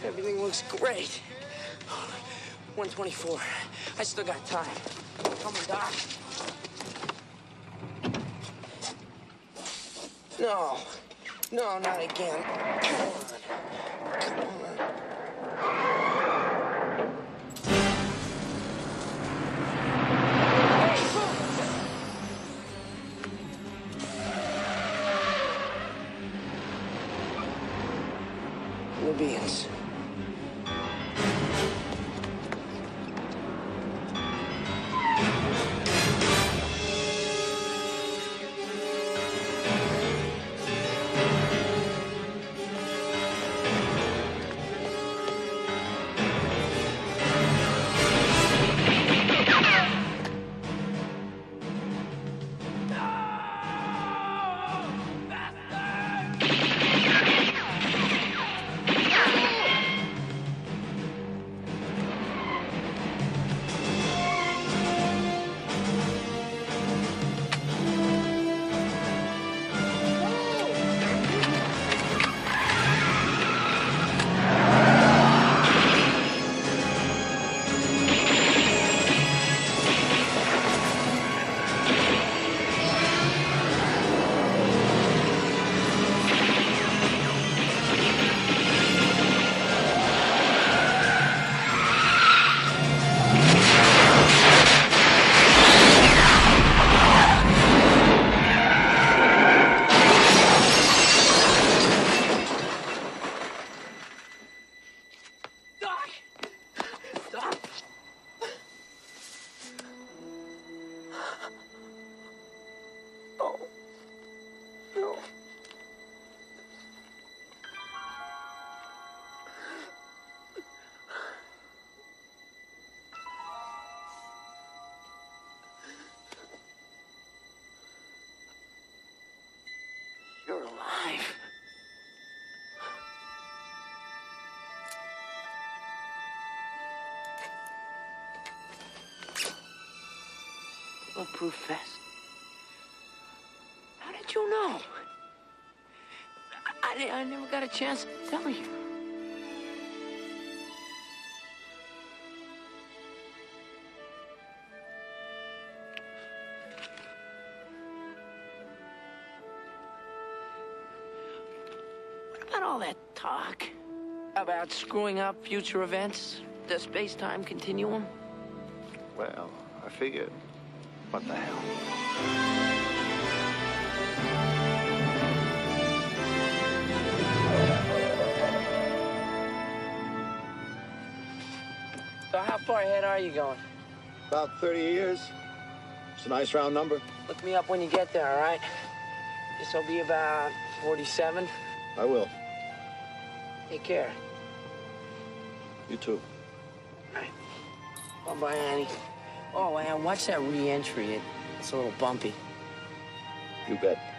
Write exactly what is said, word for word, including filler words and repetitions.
Everything looks great. one twenty-four. I still got time. Come on, Doc. No. No, not again. Come on. Come on. Libyans. You're alive. Bulletproof vest. How did you know? I, I, I never got a chance to tell you. What about all that talk about screwing up future events, the space-time continuum? Well, I figured, what the hell? So how far ahead are you going? About thirty years. It's a nice round number. Look me up when you get there, all right? This'll be about forty-seven. I will. Take care. You too. All right. Bye-bye, Annie. Oh, and watch that re-entry. It, it's a little bumpy. You bet.